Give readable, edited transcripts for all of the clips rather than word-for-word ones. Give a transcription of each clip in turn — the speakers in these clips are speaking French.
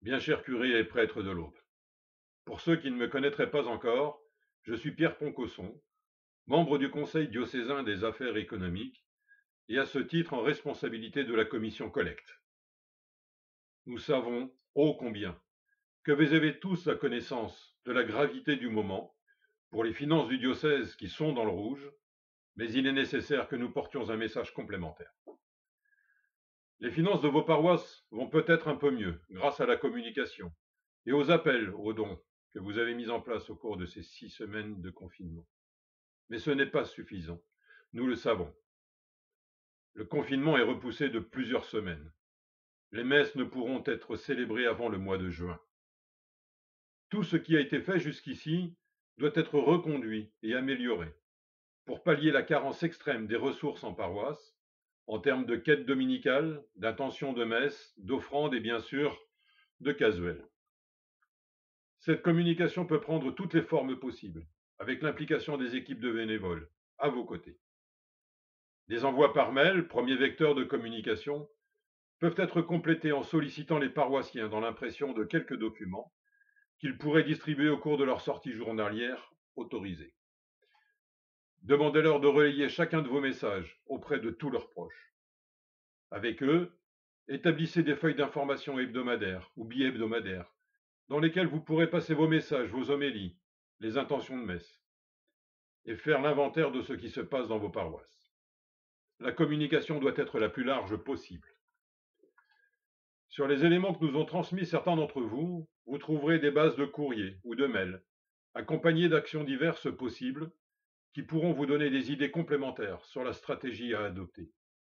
Bien cher curé et prêtre de l'Aube. Pour ceux qui ne me connaîtraient pas encore, je suis Pierre Poncosson, membre du Conseil diocésain des affaires économiques et à ce titre en responsabilité de la commission collecte. Nous savons, ô combien, que vous avez tous la connaissance de la gravité du moment pour les finances du diocèse qui sont dans le rouge, mais il est nécessaire que nous portions un message complémentaire. Les finances de vos paroisses vont peut-être un peu mieux grâce à la communication et aux appels aux dons que vous avez mis en place au cours de ces 6 semaines de confinement. Mais ce n'est pas suffisant, nous le savons. Le confinement est repoussé de plusieurs semaines. Les messes ne pourront être célébrées avant le mois de juin. Tout ce qui a été fait jusqu'ici doit être reconduit et amélioré pour pallier la carence extrême des ressources en paroisse, en termes de quête dominicale, d'intention de messe, d'offrande et bien sûr de casuel. Cette communication peut prendre toutes les formes possibles, avec l'implication des équipes de bénévoles à vos côtés. Des envois par mail, premier vecteur de communication, peuvent être complétés en sollicitant les paroissiens dans l'impression de quelques documents qu'ils pourraient distribuer au cours de leur sortie journalière autorisée. Demandez-leur de relayer chacun de vos messages auprès de tous leurs proches. Avec eux, établissez des feuilles d'information hebdomadaires ou bi-hebdomadaires dans lesquelles vous pourrez passer vos messages, vos homélies, les intentions de messe, et faire l'inventaire de ce qui se passe dans vos paroisses. La communication doit être la plus large possible. Sur les éléments que nous ont transmis certains d'entre vous, vous trouverez des bases de courrier ou de mail, accompagnées d'actions diverses possibles qui pourront vous donner des idées complémentaires sur la stratégie à adopter.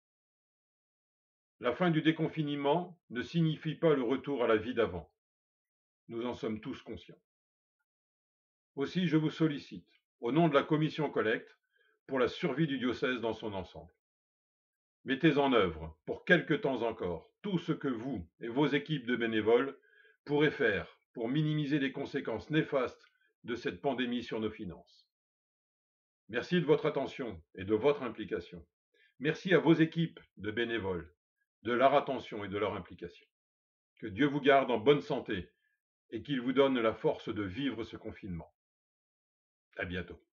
La fin du déconfinement ne signifie pas le retour à la vie d'avant. Nous en sommes tous conscients. Aussi, je vous sollicite, au nom de la commission collecte, pour la survie du diocèse dans son ensemble. Mettez en œuvre, pour quelque temps encore, tout ce que vous et vos équipes de bénévoles pourrez faire pour minimiser les conséquences néfastes de cette pandémie sur nos finances. Merci de votre attention et de votre implication. Merci à vos équipes de bénévoles, de leur attention et de leur implication. Que Dieu vous garde en bonne santé et qu'il vous donne la force de vivre ce confinement. À bientôt.